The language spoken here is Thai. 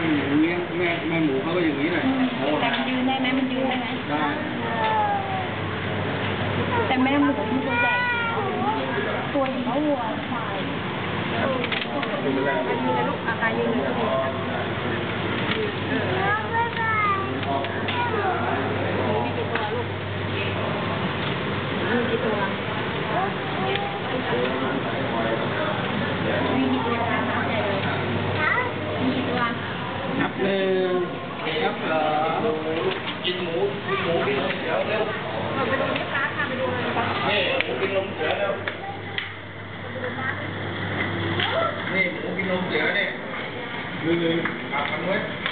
เป็นหมูเงี้ยแม่หมูเขาก็อย่างนี้แหละแต่มันยืนได้ไหมมันยืนได้ไหมได้แต่แม่หมูที่ตัวใหญ่ตัวอย่างก็วัวควายอันนี้นะลูกอาการยืนก็ดีมีกี่ตัวลูกมีกี่ตัวมีกี่ตัวมีกี่ตัวนับหนึ่งนับสองกินหมูกินนมเสือเร็วไปดูนี่ป้าค่ะไปดูเลยนี่หมูกินนมเสือเร็วนี่หมูกินนมเสือเนี่ยมือกลับมันไว้